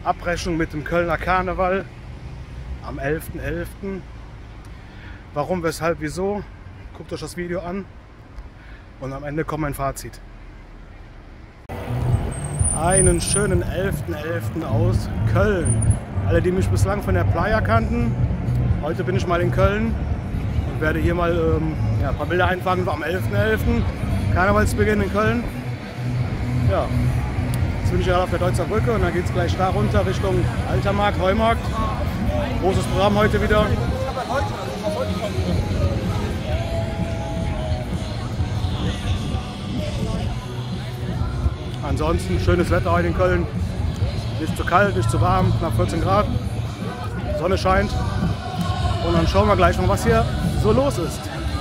Abrechnung mit dem Kölner Karneval am 11.11. Warum, weshalb, wieso? Guckt euch das Video an und am Ende kommt mein Fazit. Einen schönen 11.11. aus Köln. Alle, die mich bislang von der Playa kannten, heute bin ich mal in Köln und werde hier mal ein paar Bilder einfangen am 11.11. Karnevalsbeginn in Köln. Ja, jetzt bin ich gerade auf der Deutzer Brücke und dann geht es gleich da runter Richtung Altermarkt, Heumarkt. Großes Programm heute wieder. Ansonsten schönes Wetter heute in Köln. Nicht zu kalt, nicht zu warm, knapp 14 Grad. Sonne scheint. Und dann schauen wir gleich mal, was hier so los ist.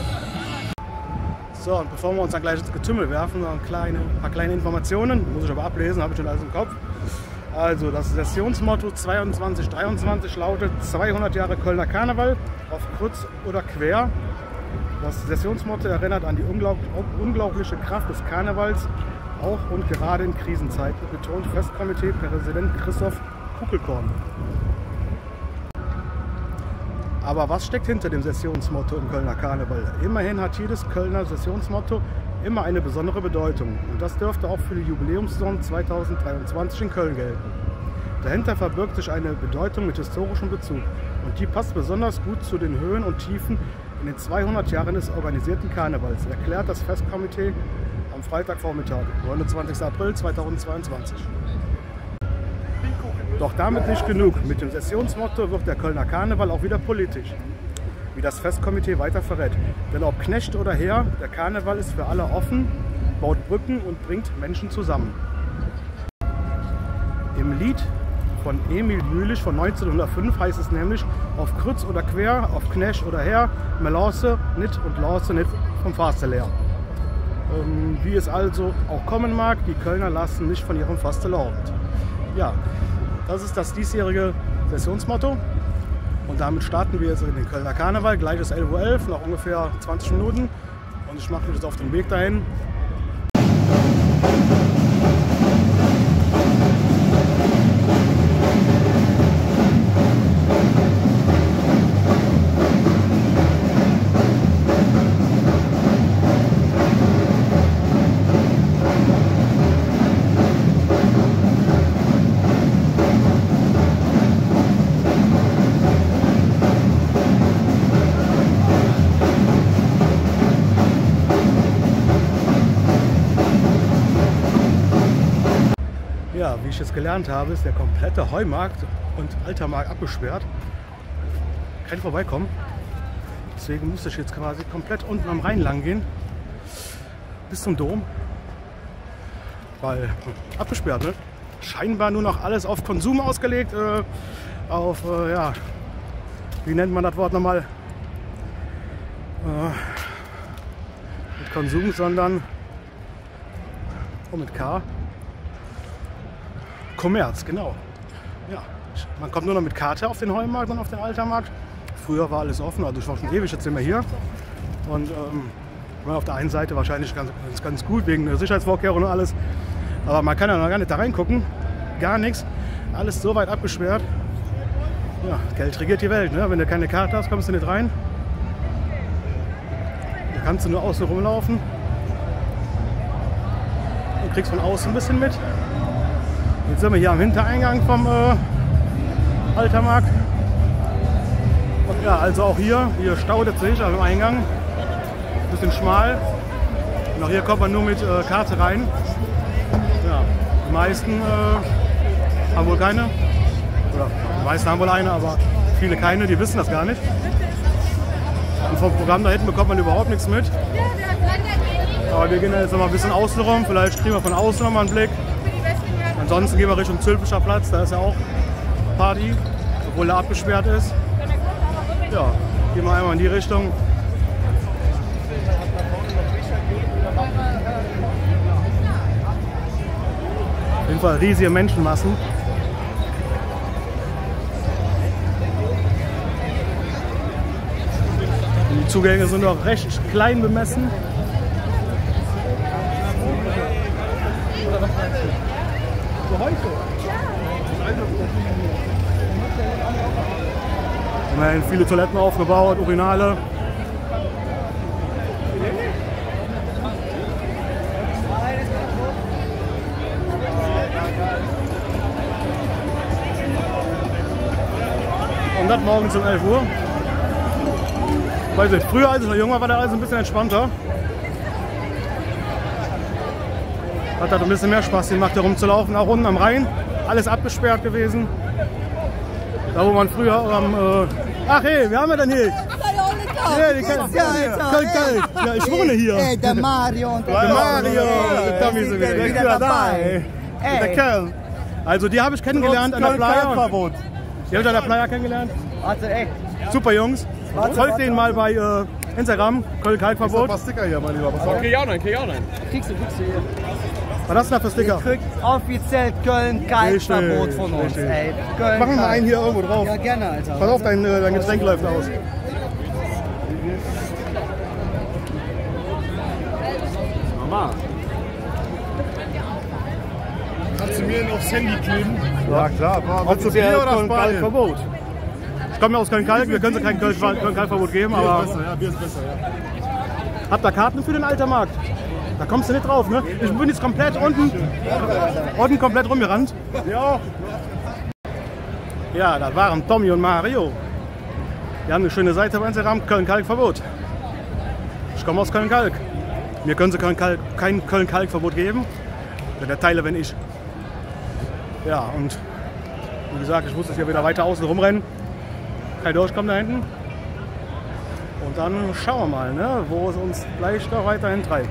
So, und bevor wir uns dann gleich ins Getümmel werfen, noch ein paar kleine Informationen. Muss ich aber ablesen, habe ich schon alles im Kopf. Also, das Sessionsmotto 22-23 lautet 200 Jahre Kölner Karneval, auf kreuz oder quer. Das Sessionsmotto erinnert an die unglaubliche Kraft des Karnevals, auch und gerade in Krisenzeiten, betont Festkomitee-Präsident Christoph Kuckelkorn. Aber was steckt hinter dem Sessionsmotto im Kölner Karneval? Immerhin hat jedes Kölner Sessionsmotto immer eine besondere Bedeutung. Und das dürfte auch für die Jubiläumssaison 2023 in Köln gelten. Dahinter verbirgt sich eine Bedeutung mit historischem Bezug. Und die passt besonders gut zu den Höhen und Tiefen in den 200 Jahren des organisierten Karnevals, erklärt das Festkomitee am Freitagvormittag, 29. April 2022. Doch damit nicht genug. Mit dem Sessionsmotto wird der Kölner Karneval auch wieder politisch, wie das Festkomitee weiter verrät. Denn ob Knecht oder Heer, der Karneval ist für alle offen, baut Brücken und bringt Menschen zusammen. Im Lied von Emil Jülich von 1905 heißt es nämlich: auf kreuz oder quer, auf Knecht oder Heer, Melance nit und Lance nit vom Faste leer. Wie es also auch kommen mag, die Kölner lassen nicht von ihrem Faste laufend. Ja, das ist das diesjährige Sessionsmotto und damit starten wir jetzt in den Kölner Karneval. Gleich ist 11:11 Uhr, noch ungefähr 20 Minuten und ich mache mich jetzt auf den Weg dahin. Ja, wie ich jetzt gelernt habe, ist der komplette Heumarkt und Altermarkt abgesperrt. Kein Vorbeikommen. Deswegen musste ich jetzt quasi komplett unten am Rhein lang gehen. Bis zum Dom. Weil abgesperrt, ne? Scheinbar nur noch alles auf Konsum ausgelegt. Ja, wie nennt man das Wort nochmal? Mit Konsum, sondern mit K. Kommerz, genau. Ja, man kommt nur noch mit Karte auf den Heumarkt und auf den Altermarkt. Früher war alles offen, also ich war schon ewig, jetzt sind wir hier. Und auf der einen Seite wahrscheinlich ganz gut, wegen der Sicherheitsvorkehrungen und alles. Aber man kann ja noch gar nicht da reingucken. Gar nichts. Alles so weit abgesperrt. Ja, Geld regiert die Welt, ne? Wenn du keine Karte hast, kommst du nicht rein. Da kannst du nur außen rumlaufen. Und kriegst von außen ein bisschen mit. Jetzt sind wir hier am Hintereingang vom Altermarkt. Und ja, also auch hier staut es sich am Eingang. Ein bisschen schmal. Und auch hier kommt man nur mit Karte rein. Ja, die meisten haben wohl keine. Oder die meisten haben wohl eine, aber viele keine, die wissen das gar nicht. Und vom Programm da hinten bekommt man überhaupt nichts mit. Aber wir gehen jetzt noch mal ein bisschen außen rum. Vielleicht kriegen wir von außen noch mal einen Blick. Ansonsten gehen wir Richtung Zülpicher Platz, da ist ja auch Party, obwohl er abgesperrt ist. Ja, gehen wir einmal in die Richtung. Auf jeden Fall riesige Menschenmassen. Die Zugänge sind auch recht klein bemessen. Heute? Ja. Immerhin viele Toiletten aufgebaut, Urinale. Und das morgens um 11 Uhr. Weiß ich, früher als ich noch jung war, war der alles ein bisschen entspannter. Hat halt ein bisschen mehr Spaß gemacht, hier rumzulaufen. Auch unten am Rhein, alles abgesperrt gewesen. Da wo man früher am... ach hey, wer haben wir denn hier? Ja, die Köln. Ja, ich wohne hier. Hey, der Mario und der Mario. Der Tommy ist wieder dabei. Der Köln. Also die habe ich kennengelernt an der Playa. Die habe ich an der Playa kennengelernt. Also echt. Super Jungs. Folgt denen mal bei Instagram, Köln-Kalkverbot. Ein paar Sticker hier, mein Lieber. Okay, ja, nein, ja, nein. Kriegst du hier. Was hast du da für Sticker? Ihr kriegt offiziell Köln-Kalkverbot von uns. Richtig. Ey, Köln, Machen wir einen hier irgendwo drauf. Ja, gerne, Alter. Pass auf, dein Getränk läuft aus. Mama. Kannst du mir aufs Handy kleben? Ja klar. Willst du Bier oder Spanien? Kalkverbot. Ich komme ja aus Köln-Kalk, wir können sie kein Köln-Kalkverbot geben, Bier aber... ist besser, ja, Bier ist besser, ja. Habt ihr Karten für den Altermarkt? Da kommst du nicht drauf, ne? Ich bin jetzt komplett unten komplett rumgerannt. Ja. Ja, das waren Tommy und Mario. Die haben eine schöne Seite bei Instagram, Köln-Kalk-Verbot. Ich komme aus Köln-Kalk. Mir können sie kein Köln-Kalk-Verbot geben. Der Teile, wenn ich. Ja, und wie gesagt, ich muss jetzt hier wieder weiter außen rumrennen. Kein Durchkommen da hinten. Und dann schauen wir mal, ne, wo es uns gleich noch weiterhin treibt.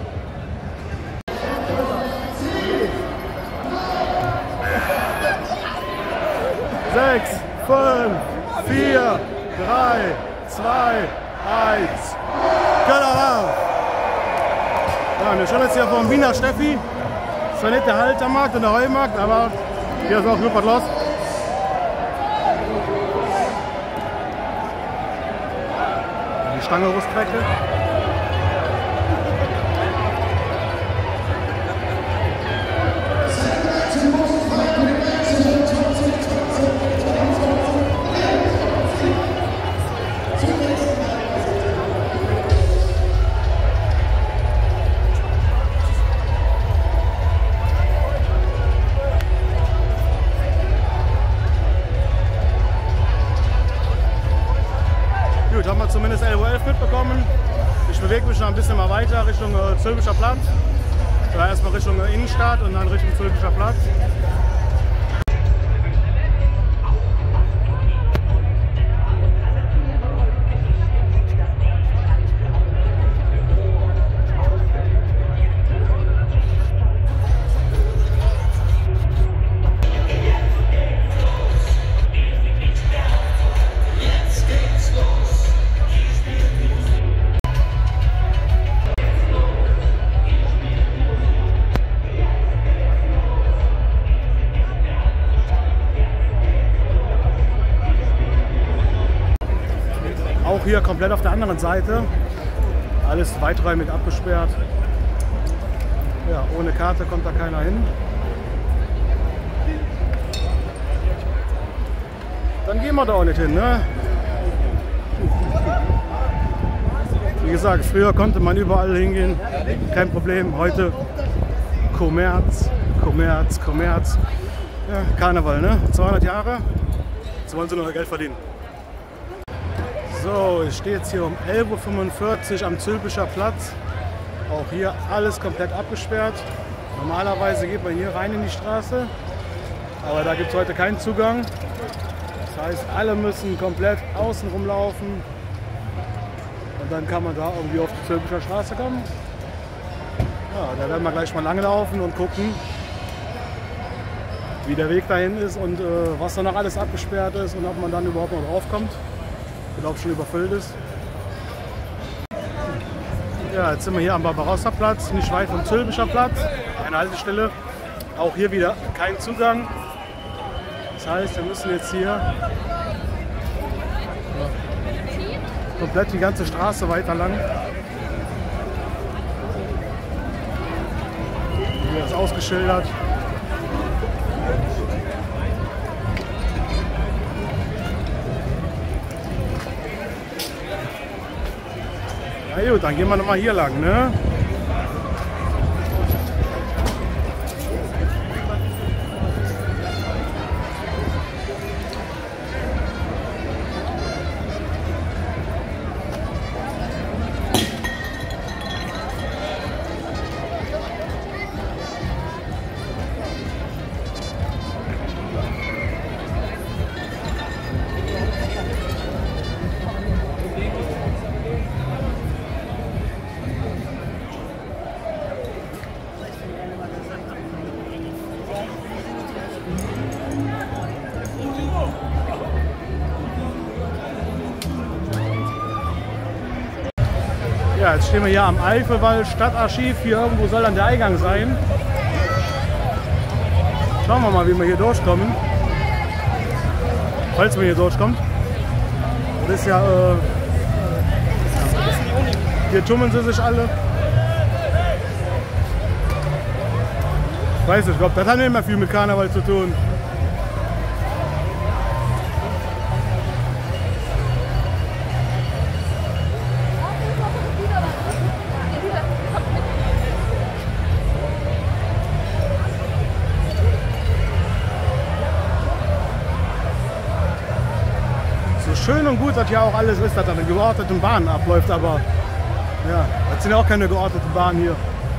6, 5, 4, 3, 2, 1. Kölner. Ja, wir stehen jetzt hier vom Wiener Steffi. Das ist zwar nicht der Haltermarkt und der Heumarkt, aber hier ist auch gut was los. Die Stangerustrecke. Gut, haben wir zumindest 11:11 Uhr mitbekommen. Ich bewege mich noch ein bisschen mal weiter Richtung Zülpicher Platz. Oder erstmal Richtung Innenstadt und dann Richtung Zülpicher Platz. Auch hier komplett auf der anderen Seite. Alles weiträumig abgesperrt. Ja, ohne Karte kommt da keiner hin. Dann gehen wir da auch nicht hin, ne? Wie gesagt, früher konnte man überall hingehen, kein Problem. Heute Kommerz, Kommerz, Kommerz. Ja, Karneval, ne? 200 Jahre, jetzt wollen sie noch Geld verdienen. So, ich stehe jetzt hier um 11:45 Uhr am Zülpicher Platz. Auch hier alles komplett abgesperrt. Normalerweise geht man hier rein in die Straße, aber da gibt es heute keinen Zugang. Das heißt, alle müssen komplett außen rumlaufen und dann kann man da irgendwie auf die Zülpicher Straße kommen. Ja, da werden wir gleich mal langlaufen und gucken, wie der Weg dahin ist und was da noch alles abgesperrt ist und ob man dann überhaupt noch drauf kommt. Ich glaube, schon überfüllt ist. Ja, jetzt sind wir hier am Barbarossa-Platz, nicht weit vom Zülpicher Platz, eine Haltestelle. Auch hier wieder kein Zugang. Das heißt, wir müssen jetzt hier komplett die ganze Straße weiter lang. Hier ist ausgeschildert. Na gut, dann gehen wir nochmal hier lang, ne? Ja, jetzt stehen wir hier am Eifelwald Stadtarchiv. Hier irgendwo soll dann der Eingang sein. Schauen wir mal, wie wir hier durchkommen. Falls wir hier durchkommen. Das ist ja... hier tummeln sie sich alle. Ich weiß nicht, ich glaube, das hat nicht mehr viel mit Karneval zu tun. Schön und gut, dass hier auch alles ist, dass an geordneten Bahnen abläuft, aber ja, das sind ja auch keine geordneten Bahnen hier.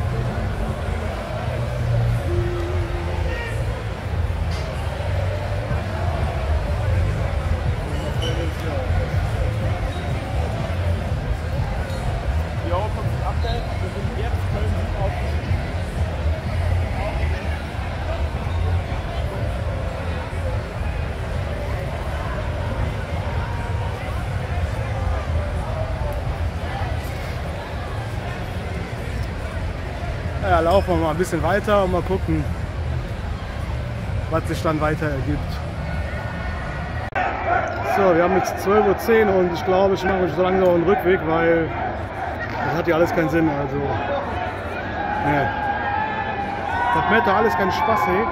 Ja, laufen wir mal ein bisschen weiter und mal gucken, was sich dann weiter ergibt. So, wir haben jetzt 12:10 Uhr und ich glaube, ich mache mich so langsam einen Rückweg, weil das hat ja alles keinen Sinn. Also, nee. Das macht doch alles keinen Spaß, hey.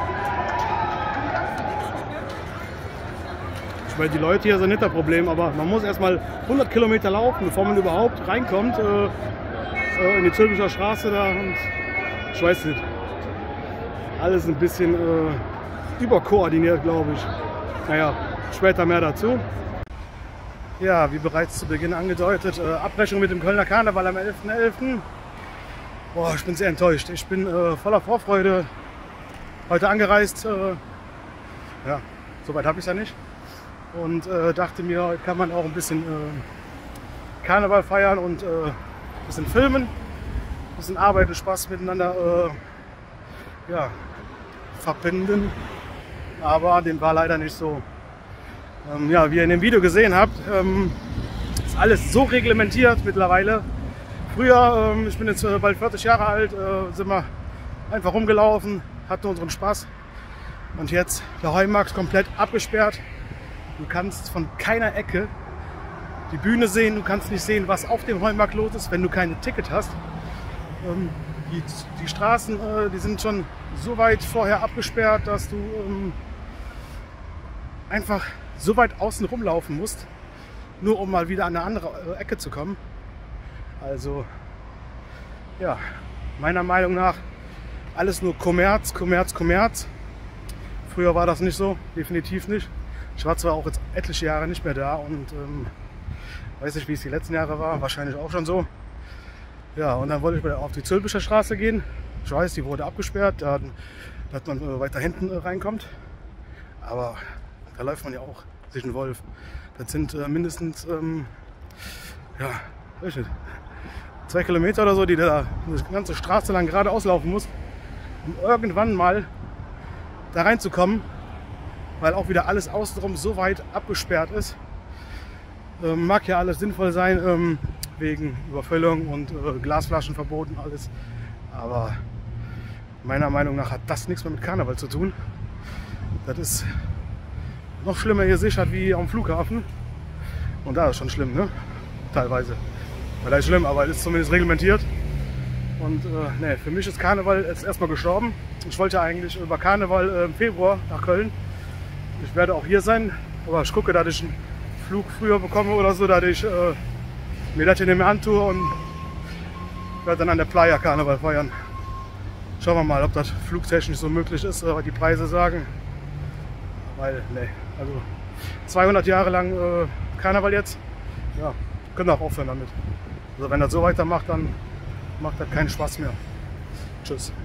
Ich meine, die Leute hier sind nicht das Problem, aber man muss erstmal 100 Kilometer laufen, bevor man überhaupt reinkommt. In die Zülpicher Straße da und ich weiß nicht, alles ein bisschen überkoordiniert, glaube ich. Naja, später mehr dazu. Ja, wie bereits zu Beginn angedeutet, Abbrechung mit dem Kölner Karneval am 11.11. Boah, ich bin sehr enttäuscht. Ich bin voller Vorfreude heute angereist. Ja, soweit habe ich es ja nicht. Und dachte mir, heute kann man auch ein bisschen Karneval feiern und ein bisschen filmen, ein bisschen Arbeit und Spaß miteinander ja, verbinden. Aber dem war leider nicht so. Ja, wie ihr in dem Video gesehen habt, ist alles so reglementiert mittlerweile. Früher, ich bin jetzt bald 40 Jahre alt, sind wir einfach rumgelaufen, hatten unseren Spaß. Und jetzt der Heumarkt komplett abgesperrt. Du kannst von keiner Ecke die Bühne sehen, du kannst nicht sehen, was auf dem Heumarkt los ist, wenn du kein Ticket hast. Die Straßen, die sind schon so weit vorher abgesperrt, dass du einfach so weit außen rumlaufen musst, nur um mal wieder an eine andere Ecke zu kommen. Also, ja, meiner Meinung nach alles nur Kommerz, Kommerz, Kommerz. Früher war das nicht so, definitiv nicht. Ich war zwar auch jetzt etliche Jahre nicht mehr da und weiß nicht, wie es die letzten Jahre war, wahrscheinlich auch schon so. Ja, und dann wollte ich auf die Zülpicher Straße gehen. Ich weiß, die wurde abgesperrt, dass man weiter hinten reinkommt. Aber da läuft man ja auch sich einen Wolf. Das sind mindestens, ja, weiß nicht, 2 Kilometer oder so, die da eine ganze Straße lang geradeaus laufen muss, um irgendwann mal da reinzukommen, weil auch wieder alles außenrum so weit abgesperrt ist. Mag ja alles sinnvoll sein, wegen Überfüllung und Glasflaschen verboten, alles. Aber meiner Meinung nach hat das nichts mehr mit Karneval zu tun. Das ist noch schlimmer hier sichert wie am Flughafen. Und da ist schon schlimm, ne? Teilweise. Weil das ist schlimm, aber es ist zumindest reglementiert. Und ne, für mich ist Karneval jetzt erstmal gestorben. Ich wollte eigentlich über Karneval im Februar nach Köln. Ich werde auch hier sein, aber ich gucke, dass ich einen Flug früher bekomme oder so, dass ich mir das hier nicht mehr antue und werde dann an der Playa Karneval feiern. Schauen wir mal, ob das flugtechnisch so möglich ist, was die Preise sagen. Weil, ne, also 200 Jahre lang Karneval jetzt, ja, können auch aufhören damit. Also wenn das so weitermacht, dann macht das keinen Spaß mehr. Tschüss.